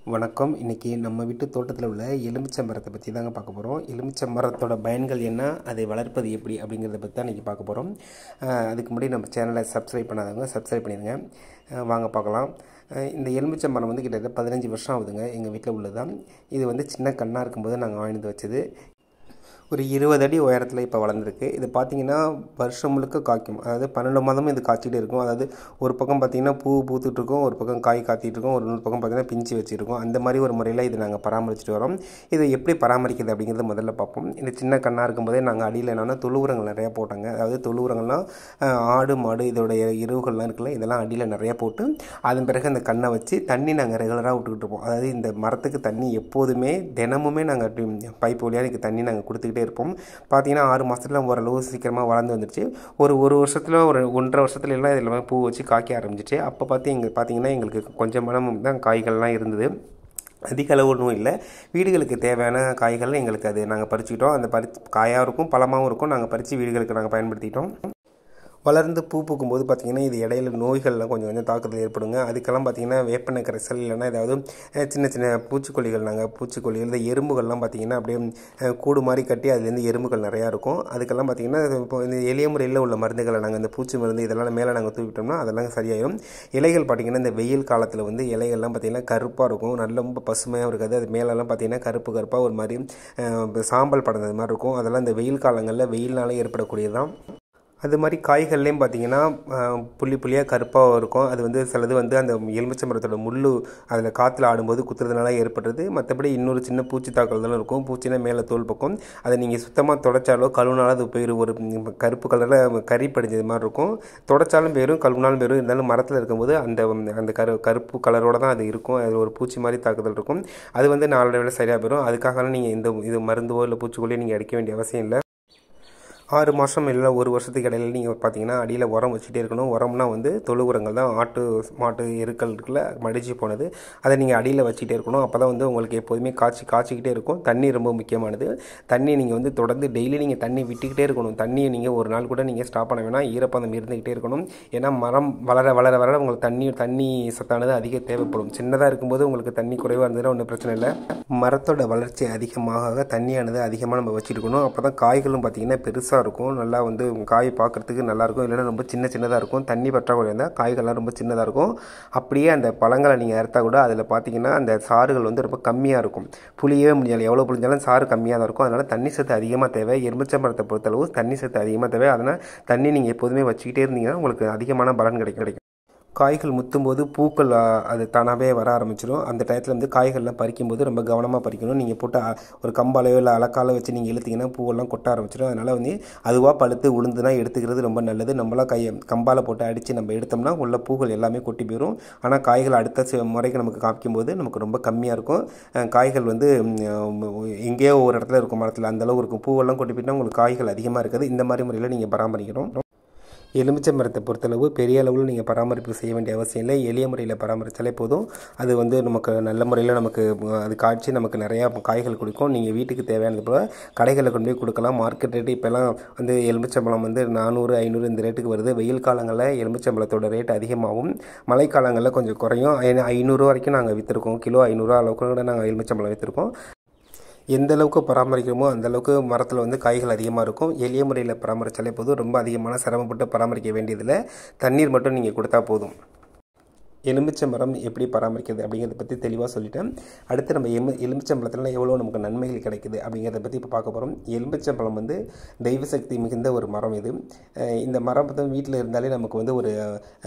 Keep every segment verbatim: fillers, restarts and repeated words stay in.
வணக்கம். இன்றைக்கி நம்ம வீட்டு தோட்டத்தில் உள்ள எலுமிச்சை மரத்தை பற்றி தாங்க பார்க்க போகிறோம். எலுமிச்சை மரத்தோட பயன்கள் என்ன, அதை வளர்ப்பது எப்படி அப்படிங்கிறத பற்றி தான் இன்றைக்கி பார்க்க போகிறோம். அதுக்கு முன்னாடி நம்ம சேனலை சப்ஸ்கிரைப் பண்ணாதவங்க சப்ஸ்கிரைப் பண்ணிடுங்க. வாங்க பார்க்கலாம். இந்த எலுமிச்சை மரம் வந்து கிட்டத்தட்ட பதினஞ்சு வருஷம் ஆகுதுங்க. எங்கள் வீட்டில் உள்ளது தான். இது வந்து சின்ன கண்ணாக இருக்கும்போது நாங்கள் வாங்கிட்டு வச்சது. ஒரு இருபது அடி உயரத்தில் இப்போ வளர்ந்துருக்கு. இது பார்த்திங்கன்னா வருஷம் முழுக்க காய்க்கும். அதாவது பன்னெண்டு மாதமும் இது காய்ச்சிட்டு இருக்கும். அதாவது ஒரு பக்கம் பார்த்திங்கன்னா பூ பூத்துட்ருக்கும், ஒரு பக்கம் காய் காத்திட்டு இருக்கும், ஒரு நூறு பக்கம் பார்த்திங்கன்னா பிஞ்சு வச்சுருக்கோம். அந்த மாதிரி ஒரு முறையில் இது நாங்கள் பராமரிச்சுட்டு வரோம். இதை எப்படி பராமரிக்கிறது அப்படிங்கிறத முதல்ல பார்ப்போம். இந்த சின்ன கண்ணாக இருக்கும்போதே நாங்கள் அடியில் என்னென்னா தொழு உரங்கள் நிறையா போட்டாங்க. அதாவது தொழு உரங்கள்லாம் ஆடு மாடு இதோடைய எருவுகள்லாம் இருக்குல்ல, இதெல்லாம் அடியில் நிறையா போட்டு அதன் பிறகு அந்த கண்ணை வச்சு தண்ணி நாங்கள் ரெகுலராக விட்டுக்கிட்டு இருப்போம். அதாவது இந்த மரத்துக்கு தண்ணி எப்போதுமே தினமுமே நாங்கள் பைப் வழியாக இதுக்கு தண்ணி நாங்கள் கொடுத்துக்கிட்டு இருப்போம். பார்த்தீங்கன்னா ஆறு மாதத்துல ஓரளவு சீக்கிரமாக வளர்ந்து வந்துடுச்சு. ஒரு ஒரு வருஷத்தில் ஒரு ஒன்றரை வருஷத்துல எல்லாம் இதில் பூ வச்சு காய்க்க ஆரம்பிச்சிச்சு. அப்போ பார்த்து எங்கள் பார்த்தீங்கன்னா எங்களுக்கு கொஞ்சம் மனம் தான் காய்கள்லாம் இருந்தது. அதிக அளவு ஒன்றும் இல்லை. வீடுகளுக்கு தேவையான காய்கள் எங்களுக்கு அது நாங்கள் பறிச்சுக்கிட்டோம். அந்த பறி காயாக இருக்கும், பழமாகவும் இருக்கும். நாங்கள் பறித்து வீடுகளுக்கு நாங்கள் பயன்படுத்திட்டோம். வளர்ந்து பூ பூக்கும்போது பார்த்திங்கன்னா இது இடையில நோய்கள்லாம் கொஞ்சம் கொஞ்சம் தாக்குதல் ஏற்படுங்க. அதுக்கெல்லாம் பார்த்திங்கன்னா வேப்பெண்ணெய் கரைசல் இல்லைன்னா ஏதாவது சின்ன சின்ன பூச்சிக்கொல்லிகள் நாங்கள் பூச்சிக்கொல்லிகள் இந்த எறும்புகள்லாம் பார்த்திங்கன்னா அப்படியே கூடு மாதிரி கட்டி அதுலேருந்து எறும்புகள் நிறையா இருக்கும். அதுக்கெல்லாம் பார்த்திங்கன்னா இப்போ இந்த எளிய முறையில் உள்ள மருந்துகளை நாங்கள் இந்த பூச்சி மருந்து இதெல்லாம் மேலே நாங்கள் தூக்கிட்டோம்னா அதெல்லாம் சரியாயிடும். இலைகள் பார்த்திங்கன்னா இந்த வெயில் காலத்தில் வந்து இலைகள்லாம் பார்த்திங்கன்னா கருப்பாக இருக்கும், நல்ல ரொம்ப பசுமையாக இருக்காது. அது மேலெல்லாம் பார்த்திங்கன்னா கருப்பு கருப்பாக ஒரு மாதிரி சாம்பல் படந்தது மாதிரி இருக்கும். அதெல்லாம் இந்த வெயில் காலங்களில் வெயில்னாலே ஏற்படக்கூடியதான். அது மாதிரி காய்கள்லேயும் பார்த்திங்கன்னா புள்ளி புள்ளியாக கருப்பாக இருக்கும். அது வந்து சிலது வந்து அந்த எலுமிச்சை மரத்தோட முள் அதில் காற்றுல ஆடும்போது குத்துறதுனால ஏற்படுறது. மற்றபடி இன்னொரு சின்ன பூச்சி தாக்குதலும் இருக்கும். பூச்சினா மேலே தோல் பக்கம் அதை நீங்கள் சுத்தமாக தொடச்சாலோ கழுவுனாலும் அது போயிடும். ஒரு கருப்பு கலரில் கறி படிஞ்சது மாதிரி இருக்கும். தொடச்சாலும் போயிடும், கழுவுனாலும் போயிடும். இருந்தாலும் மரத்தில் இருக்கும்போது அந்த அந்த கரு கருப்பு கலரோடு தான் அது இருக்கும். அது ஒரு பூச்சி மாதிரி தாக்குதல் இருக்கும். அது வந்து நாளடைவில் சரியாக போயிடும். அதுக்காகலாம் நீங்கள் இந்த இது மருந்தோ இல்லை பூச்சிக்கொல்லியோ நீங்கள் அடிக்க வேண்டிய அவசியம் இல்லை. ஆறு மாதம் இல்லை ஒரு வருஷத்துக்கு இடையில நீங்கள் பார்த்தீங்கன்னா அடியில் உரம் வச்சுட்டே இருக்கணும். உரம்னா வந்து தொழு உரங்கள் தான், ஆட்டு மாட்டு எருக்கள் இருக்குல்ல மடிச்சு போனது, அதை நீங்கள் அடியில் வச்சுட்டே இருக்கணும். அப்போ தான் வந்து உங்களுக்கு எப்போதுமே காய்ச்சி காய்ச்சிக்கிட்டே இருக்கும். தண்ணி ரொம்ப முக்கியமானது. தண்ணி நீங்கள் வந்து தொடர்ந்து டெய்லி நீங்கள் தண்ணி விட்டுக்கிட்டே இருக்கணும். தண்ணியை நீங்கள் ஒரு நாள் கூட நீங்கள் ஸ்டாப் பண்ண வேணாம், ஈரப்பதம் இருந்துக்கிட்டே இருக்கணும். ஏன்னா மரம் வளர வளர வளர உங்களுக்கு தண்ணி தண்ணி சத்தானது அதிக தேவைப்படும். சின்னதாக இருக்கும்போது உங்களுக்கு தண்ணி குறைவாக இருந்ததுன்னா ஒன்றும் பிரச்சனை இல்லை. மரத்தோட வளர்ச்சி அதிகமாக தண்ணியானது அதிகமாக நம்ம வச்சுருக்கணும். அப்போ தான் காய்களும் பார்த்திங்கன்னா பெருசாக இருக்கும், நல்லா வந்து காய் பார்க்குறதுக்கு நல்லாயிருக்கும். இல்லைன்னா ரொம்ப சின்ன சின்னதாக இருக்கும். தண்ணி பற்றாக்குறை இருந்தால் காய்கள்லாம் ரொம்ப சின்னதாக இருக்கும். அப்படியே அந்த பழங்களை நீங்கள் அறுத்தா கூட அதில் பார்த்தீங்கன்னா அந்த சாறுகள் வந்து ரொம்ப கம்மியாக இருக்கும். புளியவே முடியாது, எவ்வளோ புளிஞ்சாலும் சாறு கம்மியாக தான் இருக்கும். அதனால் தண்ணி சத்து அதிகமாக தேவை. எலுமிச்சை மரத்தை பொறுத்தளவு தண்ணி சத்து அதிகமாக தேவை. அதனால் தண்ணி நீங்கள் எப்போதுமே வச்சுக்கிட்டே இருந்தீங்கன்னா உங்களுக்கு அதிகமான பலன் கிடைக்கும் கிடைக்கும் காய்கள் முத்தும்போது பூக்கள் அது தானாகவே வர ஆரம்பிச்சிடும். அந்த டயத்தில் வந்து காய்கள்லாம் பறிக்கும்போது ரொம்ப கவனமாக பறிக்கணும். நீங்கள் போட்டு ஒரு கம்பாலையோ இல்லை அலக்கால வச்சு நீங்கள் இழுத்திங்கன்னா பூவெல்லாம் கொட்ட ஆரம்பிச்சிடும். அதனால் வந்து அதுவாக பழுத்து உளுந்துனா எடுத்துக்கிறது ரொம்ப நல்லது. நம்மளாம் கையை கம்பால் போட்டு அடித்து நம்ம எடுத்தோம்னா உள்ள பூக்கள் எல்லாமே கொட்டி போயிடும். ஆனால் காய்கள் அடுத்த முறைக்கு நமக்கு காய்க்கும்போது நமக்கு ரொம்ப கம்மியாக இருக்கும். காய்கள் வந்து எங்கேயோ ஒரு இடத்துல இருக்கும் மரத்தில் அந்தளவு இருக்கும். பூவெல்லாம் கொட்டி போயிட்டால் உங்களுக்கு காய்கள் அதிகமாக இருக்காது. இந்த மாதிரி முறையில் நீங்கள் பராமரிக்கணும். எலுமிச்சை மரத்தை பொறுத்தளவு பெரிய அளவில் நீங்கள் பராமரிப்பு செய்ய வேண்டிய அவசியம் இல்லை. எளிய முறையில் பராமரித்தாலே போதும். அது வந்து நமக்கு நல்ல முறையில் நமக்கு அது காய்ச்சி நமக்கு நிறையா காய்கள் கொடுக்கும். நீங்கள் வீட்டுக்கு தேவையானது போல் கடைகளில் கொண்டு போய் கொடுக்கலாம். மார்க்கெட் ரேட்டு இப்போலாம் வந்து எலுமிச்சம்பழம் வந்து நானூறு ஐநூறு இந்த ரேட்டுக்கு வருது. வெயில் காலங்களில் எலுமிச்சம்பழத்தோட ரேட் அதிகமாகும், மழைக்காலங்களில் கொஞ்சம் குறையும். ஐநூறு வரைக்கும் நாங்கள் விற்றுருக்கோம். கிலோ ஐநூறுரூவா அளவுக்கு கூட நாங்கள் எலுமிச்சம்பழம் விற்றுருக்கோம். எந்த அளவுக்கு பராமரிக்கிறோமோ அந்தளவுக்கு மரத்தில் வந்து காய்கள் அதிகமாக இருக்கும். எளிய முறையில் பராமரித்தாலே போதும். ரொம்ப அதிகமான சிரமப்பட்டு பராமரிக்க வேண்டியதில்லை. தண்ணீர் மட்டும் நீங்கள் கொடுத்தா போதும். எலுமிச்சை மரம் எப்படி பராமரிக்கிறது அப்படிங்கிறத பற்றி தெளிவாக சொல்லிட்டேன். அடுத்து நம்ம எமு எலுமிச்சம்பழத்தில் எவ்வளோ நமக்கு நன்மைகள் கிடைக்குது அப்படிங்கிறத பற்றி இப்போ பார்க்க போகிறோம். எலுமிச்சம்பழம் வந்து தெய்வ சக்தி மிகுந்த ஒரு மரம். இது இந்த மரம் வந்து வீட்டில் இருந்தாலே நமக்கு வந்து ஒரு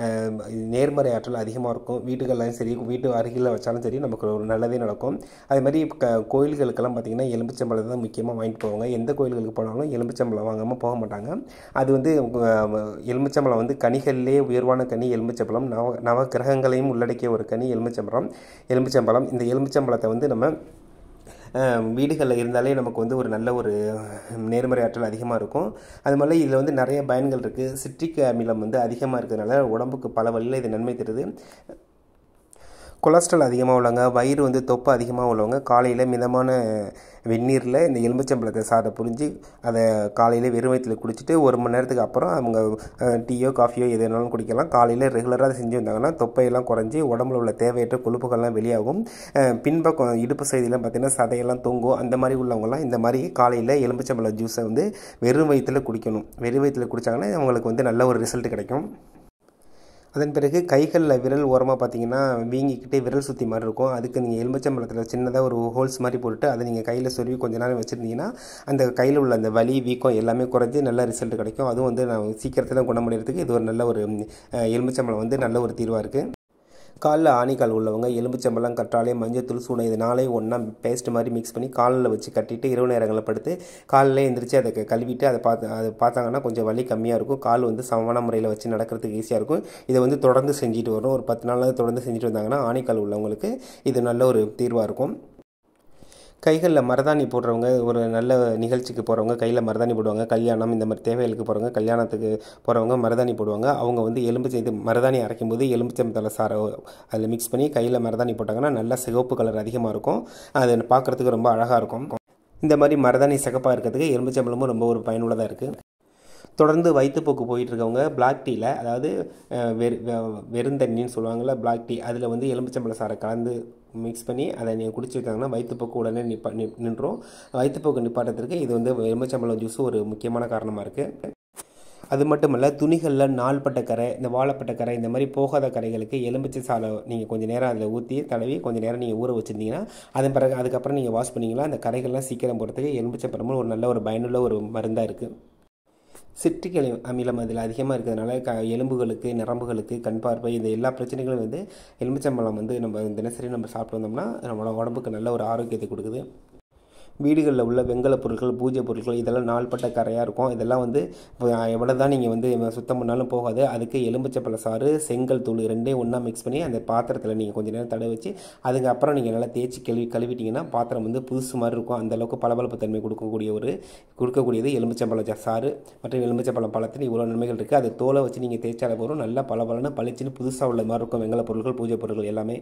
நேர்மறை ஆற்றல் அதிகமாக இருக்கும். வீட்டுகள்லாம் சரி, வீட்டு அருகில் வச்சாலும் சரி, நமக்கு ஒரு நல்லதே நடக்கும். அதே மாதிரி க கோயில்களுக்கெல்லாம் பார்த்திங்கன்னா எலுமிச்சம்பழம் தான் முக்கியமாக வாங்கிட்டு போவாங்க. எந்த கோயில்களுக்கு போனாலும் எலுமிச்சம்பழம் வாங்காமல் போக மாட்டாங்க. அது வந்து எலுமிச்சம்பழம் வந்து கனிகளிலே உயர்வான கனி எலுமிச்சம்பழம். நவ நவ கிரகங்கள் உள்ளடக்கிய ஒரு கனி எலுமிச்சம்பழம் எலுமிச்சம்பழம் இந்த எலுமிச்சம்பழத்தை வந்து நம்ம வீடுகளில் இருந்தாலே நமக்கு வந்து ஒரு நல்ல ஒரு நேர்மறை ஆற்றல் அதிகமாக இருக்கும். அது மாதிரி இதில் வந்து நிறைய பயன்கள் இருக்குது. சிட்ரிக் அமிலம் வந்து அதிகமாக இருக்கிறதுனால உடம்புக்கு பல வழியில் இது நன்மை தருது. கொலஸ்ட்ரால் அதிகமாக உள்ளவங்க, வயிறு வந்து தொப்பை அதிகமாக உள்ளவங்க காலையில் மிதமான வெந்நீரில் இந்த எலுமிச்சம்பழத்தை சாறை புரிஞ்சு அதை காலையில் வெறும் வயிற்றில் குடிச்சிட்டு ஒரு மணி நேரத்துக்கு அப்புறம் அவங்க டீயோ காஃபியோ எது வேணாலும் குடிக்கலாம். காலையில் ரெகுலராக செஞ்சு வந்தாங்கன்னா தொப்பையெல்லாம் குறைஞ்சி உடம்புல உள்ள தேவையற்ற கொழுப்புகள்லாம் வெளியாகும். பின்பக்கம் இடுப்பு சைடிலாம் பார்த்திங்கன்னா சதையெல்லாம் தொங்கும். அந்த மாதிரி உள்ளவங்கலாம் இந்த மாதிரி காலையில் எலுமிச்சம்பழ ஜூஸை வந்து வெறும் வயிற்றில் குடிக்கணும். வெறும் வயிற்றில் குடித்தாங்கன்னா அவங்களுக்கு வந்து நல்ல ஒரு ரிசல்ட் கிடைக்கும். அதன் பிறகு கைகளில் விரல் ஓரமாக பார்த்தீங்கன்னா வீங்கிக்கிட்டே விரல் சுற்றி மாதிரி இருக்கும். அதுக்கு நீங்கள் எலுமிச்சம்பழத்தில் சின்னதாக ஒரு ஹோல்ஸ் மாதிரி போட்டுட்டு அதை நீங்கள் கையில் சொருவி கொஞ்ச நேரம் வச்சுருந்தீங்கன்னா அந்த கையில் உள்ள அந்த வலி வீக்கம் எல்லாமே குறைஞ்சி நல்ல ரிசல்ட் கிடைக்கும். அதுவும் வந்து நான் சீக்கிரத்தில் குணமடைகிறதுக்கு இது ஒரு நல்ல ஒரு எலுமிச்சம்பழம் வந்து நல்ல ஒரு தீர்வாக இருக்குது. காலில் ஆணிக்கால் உள்ளவங்க எலுமிச்சம்பழம், கற்றாழை, மஞ்சள், சூனை இது நாளையும் ஒன்றா பேஸ்ட் மாதிரி மிக்ஸ் பண்ணி காலில் வச்சு கட்டிட்டு இரவு நேரங்களில் படுத்து காலில் எந்திரிச்சு அதை கழுவிட்டு அதை பார்த்து அதை பார்த்தாங்கன்னா கொஞ்சம் வலி கம்மியாக இருக்கும். கால் வந்து சமமான முறையில் வச்சு நடக்கிறதுக்கு ஈஸியாக இருக்கும். இதை வந்து தொடர்ந்து செஞ்சுட்டு வரும். ஒரு பத்து நாளாவது தொடர்ந்து செஞ்சுட்டு வந்தாங்கன்னா ஆணிக்கால் உள்ளவங்களுக்கு இது நல்ல ஒரு தீர்வாக இருக்கும். கைகளில் மருதாணி போடுறவங்க, ஒரு நல்ல நிகழ்ச்சிக்கு போகிறவங்க கையில் மருதாணி போடுவாங்க. கல்யாணம் இந்த மாதிரி தேவைகளுக்கு போகிறவங்க, கல்யாணத்துக்கு போகிறவங்க மருதாணி போடுவாங்க. அவங்க வந்து எலும்பிச்சை இது மருதாணி அரைக்கும் போது எலுமிச்சம்பழ சாறை அதில் மிக்ஸ் பண்ணி கையில் மருதாணி போட்டாங்கன்னா நல்லா சிவப்பு கலர் அதிகமாக இருக்கும். அது பார்க்குறதுக்கு ரொம்ப அழகாக இருக்கும். இந்த மாதிரி மருதாணி சிகப்பாக இருக்கிறதுக்கு எலுமிச்சம்பழமும் ரொம்ப ஒரு பயனுள்ளதாக இருக்குது. தொடர்ந்து வயிற்றுப்போக்கு போயிட்டுருக்கவங்க பிளாக் டீயில், அதாவது வெறு வெறுந்தண்ணின்னு சொல்லுவாங்கள்ல பிளாக் டீ, அதில் வந்து எலுமிச்சம்பழ சாறை கலந்து மிக்ஸ் பண்ணி அதை நீங்கள் குடிச்சிருக்காங்கன்னா வயிற்றுப்போக்கு உடனே நிப்பா நின்றும். வயிற்றுப்போக்கு நிப்பாட்டத்திற்கு இது வந்து எலுமிச்சம்பழம் ஜூஸு ஒரு முக்கியமான காரணமாக இருக்குது. அது மட்டும் இல்லை, துணிகளில் நாள்பட்ட கரை, இந்த வாழைப்பட்ட கரை, இந்த மாதிரி போகாத கரைகளுக்கு எலுமிச்சை சாறை நீங்கள் கொஞ்சம் நேரம் அதில் ஊற்றி தடவி கொஞ்சம் நேரம் நீங்கள் ஊற வச்சுருந்தீங்கன்னா அதன் பிறகு அதுக்கப்புறம் நீங்கள் வாஷ் பண்ணிங்கன்னா அந்த கரைகள்லாம் சீக்கிரம் போகிறதுக்கு எலுமிச்சை பழமும் ஒரு நல்ல ஒரு பயனுள்ள ஒரு மருந்தாக இருக்குது. சிட்ரிக் அமிலம் அதில் அதிகமாக இருக்கிறதுனால க எலும்புகளுக்கு, நரம்புகளுக்கு, கண் பார்வை இந்த எல்லா பிரச்சனைகளும் வந்து எலுமிச்சம்பழம் வந்து நம்ம தினசரி நம்ம சாப்பிட்டு வந்தோம்னா நம்மளோட உடம்புக்கு நல்ல ஒரு ஆரோக்கியத்தை கொடுக்குது. வீடுகளில் உள்ள வெங்கல பொருட்கள், பூஜை பொருட்கள் இதெல்லாம் நாள்பட்ட கரையாக இருக்கும். இதெல்லாம் வந்து எவ்வளோ தான் நீங்கள் வந்து சுத்தம் பண்ணாலும் போகாது. அதுக்கு எலுமிச்சம்பழ சாறு, செங்கல் தூள் ரெண்டையும் ஒன்றா மிக்ஸ் பண்ணி அந்த பாத்திரத்தில் நீங்கள் கொஞ்சம் நேரம் தடவை வச்சு அதுக்கப்புறம் நீங்கள் நல்லா தேய்ச்சி கழுவி கழுவிட்டிங்கன்னா பாத்திரம் வந்து புதுசு மாதிரி இருக்கும். அந்தளவுக்கு பளபளப்பு தன்மை கொடுக்கக்கூடிய ஒரு கொடுக்கக்கூடியது எலுமிச்சம்பழ சாறு மற்றும் எலுமிச்சம்பழம் பழத்தில் இவ்வளோ நன்மைகள் இருக்குது. அது தோலை வச்சு நீங்கள் தேய்ச்சால போகிறோம் நல்லா பளபளன்னு பளிச்சுன்னு புதுசாக உள்ள மாதிரி இருக்கும். வெங்கல பொருட்கள், பூஜை பொருட்கள் எல்லாமே.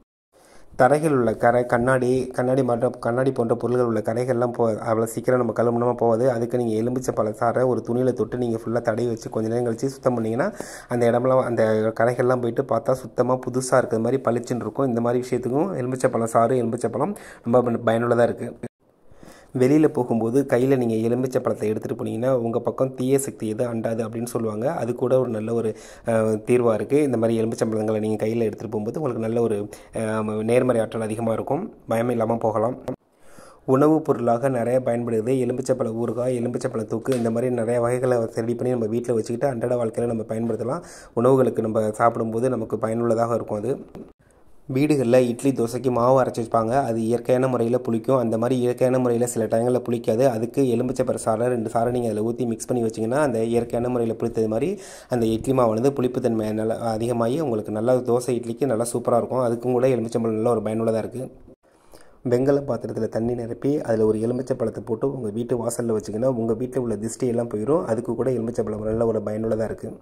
தரைகள் உள்ள கரை, கண்ணாடி கண்ணாடி மற்றும் கண்ணாடி போன்ற பொருள்கள் உள்ள கரைகள்லாம் போ அவ்வளோ சீக்கிரம் நம்ம கழுவுனமாக போகாது. அதுக்கு நீங்கள் எலுமிச்சம்பழ சாறை ஒரு துணியில் தொட்டு நீங்கள் ஃபுல்லாக தடவி வச்சு கொஞ்சம் நேரம் கழிச்சு சுத்தம் பண்ணிங்கன்னா அந்த இடம்லாம் அந்த கரைகள்லாம் போயிட்டு பார்த்தா சுத்தமாக புதுசாக இருக்கிற மாதிரி பளிச்சுன்னு இருக்கும். இந்த மாதிரி விஷயத்துக்கும் எலுமிச்சம்பழ சாறு, எலுமிச்சம்பழம் ரொம்ப பயனுள்ளதாக இருக்குது. வெளியில் போகும்போது கையில் நீங்கள் எலுமிச்சை பழத்தை எடுத்துகிட்டு போனீங்கன்னா உங்கள் பக்கம் தீய சக்தி எது அண்டாது அப்படின்னு சொல்லுவாங்க. அது கூட ஒரு நல்ல ஒரு தீர்வாக இருக்குது. இந்த மாதிரி எலுமிச்சம்பழங்களை நீங்கள் கையில் எடுத்துகிட்டு போகும்போது உங்களுக்கு நல்ல ஒரு நேர்மறை ஆற்றல் அதிகமாக இருக்கும். பயம் இல்லாமல் போகலாம். உணவுப் பொருளாக நிறைய பயன்படுது எலுமிச்சப்பழ ஊறுகாய், எலுமிச்சப்பழ தூக்கு, இந்த மாதிரி நிறைய வகைகளை ரெடி பண்ணி நம்ம வீட்டில் வச்சுக்கிட்டு அன்றாட வாழ்க்கையில் நம்ம பயன்படுத்தலாம். உணவுகளுக்கு நம்ம சாப்பிடும்போது நமக்கு பயனுள்ளதாக இருக்கும். அது வீடுகளில் இட்லி, தோசைக்கு மாவு அரைச்சி வச்சுப்பாங்க. அது இயற்கையான முறையில் புளிக்கும். அந்த மாதிரி இயற்கையான முறையில் சில டைங்களில் புளிக்காது. அதுக்கு எலுமிச்சப்பழ சாறை ரெண்டு சாறை நீங்கள் அதில் ஊற்றி மிக்ஸ் பண்ணி வச்சிங்கன்னா அந்த இயற்கையான முறையில் புளித்தது மாதிரி அந்த இட்லி மாவானது புளிப்புத்தன்மை நல்லா அதிகமாகி உங்களுக்கு நல்லா தோசை, இட்லிக்கு நல்லா சூப்பராக இருக்கும். அதுக்கும் கூட எலுமிச்சம்பழம் நல்ல ஒரு பயனுள்ளதாக இருக்குது. வெங்கல பாத்திரத்தில் தண்ணி நிரப்பி அதில் ஒரு எலுமிச்சை பழத்தை போட்டு உங்கள் வீட்டு வாசலில் வச்சிங்கன்னா உங்கள் வீட்டில் உள்ள திஷ்டியெல்லாம் போயிடும். அதுக்கு கூட எலுமிச்சப்பழம் நல்ல ஒரு பயனுள்ளதாக இருக்குது.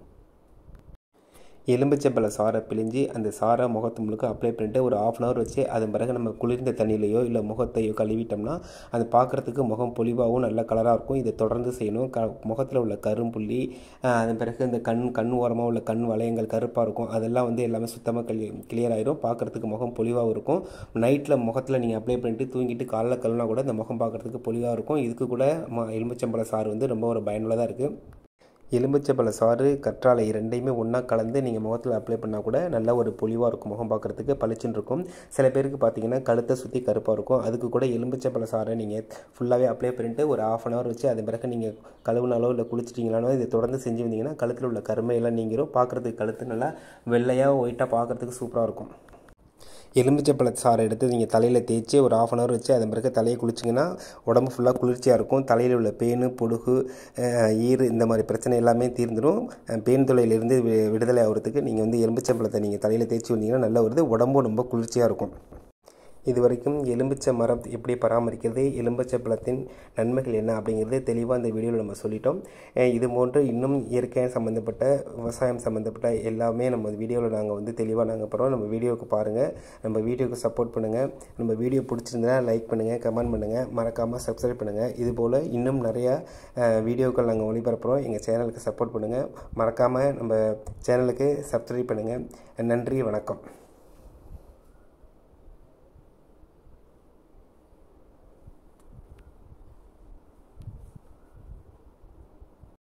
எலுமிச்சம்பழ சாறை பிழிஞ்சு அந்த சாறை முகத்து முழுக்க அப்ளை பண்ணிட்டு ஒரு ஆஃப் அன் ஹவர் வச்சு அதன் பிறகு நம்ம குளிர்ந்த தண்ணியிலையோ இல்லை முகத்தையோ கழுவிட்டோம்னா அது பார்க்குறதுக்கு முகம் பொலிவாகவும் நல்ல கலராக இருக்கும். இதை தொடர்ந்து செய்யணும். க முகத்தில் உள்ள கரும்புள்ளி, அதன் பிறகு இந்த கண் கண் ஓரமாக உள்ள கண் வளையங்கள் கருப்பாக இருக்கும். அதெல்லாம் வந்து எல்லாமே சுத்தமாக கிளி கிளியர் ஆகிடும். பார்க்குறதுக்கு முகம் பொலிவாகவும் இருக்கும். நைட்டில் முகத்தில் நீங்கள் அப்ளை பண்ணிட்டு தூங்கிட்டு காலைல கழுவினா கூட இந்த முகம் பார்க்குறதுக்கு பொலிவாக இருக்கும். இதுக்கு கூட எலுமிச்சம்பழ சாறு வந்து ரொம்ப ஒரு பயனுள்ளதாக இருக்குது. எலுமிச்சம்பழ சாறு, கற்றாழை ரெண்டையுமே ஒன்றா கலந்து நீங்கள் முகத்தில் அப்ளை பண்ணால் கூட நல்ல ஒரு பொலிவாக இருக்கும். முகம் பார்க்குறதுக்கு பளிச்சுன்னு இருக்கும். சில பேருக்கு பார்த்தீங்கன்னா கழுத்தை சுற்றி கருப்பாக இருக்கும். அதுக்கு கூட எலுமிச்சம்பழ சாறை நீங்கள் ஃபுல்லாகவே அப்ளை பண்ணிட்டு ஒரு ஆஃப் அன் ஹவர் வச்சு அது பிறகு நீங்கள் கழுவுனாலோ இல்லை குளிச்சிட்டிங்களானோ இதை தொடர்ந்து செஞ்சு வந்தீங்கன்னா கழுத்தில் உள்ள கருமையெல்லாம் நீங்கிரும். பார்க்குறதுக்கு கழுத்து நல்லா வெள்ளையாக ஒயிட்டாக பார்க்குறதுக்கு சூப்பராக இருக்கும். எலுமிச்சப்பழ சாறை எடுத்து நீங்கள் தலையில் தேய்ச்சி ஒரு ஆஃப் அன் ஹவர் வச்சு அதன் பிறகு தலையை குளிச்சிங்கன்னா உடம்பு ஃபுல்லாக குளிர்ச்சியாக இருக்கும். தலையில் உள்ள பேனு, பொடுகு, ஈறு இந்த மாதிரி பிரச்சனை எல்லாமே தீர்ந்துடும். பேன் தொல்லையிலிருந்து விடுதலை ஆகிறதுக்கு நீங்கள் வந்து எலுமிச்சப்பழத்தை நீங்கள் தலையில் தேய்ச்சி வந்தீங்கன்னா நல்ல வருது. உடம்பும் ரொம்ப குளிர்ச்சியாக இருக்கும். இதுவரைக்கும் எலுமிச்சை மரம் எப்படி பராமரிக்கிறது, எலுமிச்சை பழத்தின் நன்மைகள் என்ன அப்படிங்கிறது தெளிவாக இந்த வீடியோவில் நம்ம சொல்லிட்டோம். இது போன்று இன்னும் இயற்கை சம்மந்தப்பட்ட விவசாயம் சம்மந்தப்பட்ட எல்லாமே நம்ம வீடியோவில் நாங்கள் வந்து தெளிவாக நாங்கள் போகிறோம். நம்ம வீடியோவுக்கு பாருங்கள், நம்ம வீடியோவுக்கு சப்போர்ட் பண்ணுங்கள். நம்ம வீடியோ பிடிச்சிருந்தா லைக் பண்ணுங்கள், கமெண்ட் பண்ணுங்கள், மறக்காமல் சப்ஸ்கிரைப் பண்ணுங்கள். இதுபோல் இன்னும் நிறையா வீடியோக்கள் நாங்கள் ஒளிபரப்புகிறோம். எங்கள் சேனலுக்கு சப்போர்ட் பண்ணுங்கள். மறக்காமல் நம்ம சேனலுக்கு சப்ஸ்கிரைப் பண்ணுங்கள். நன்றி, வணக்கம்.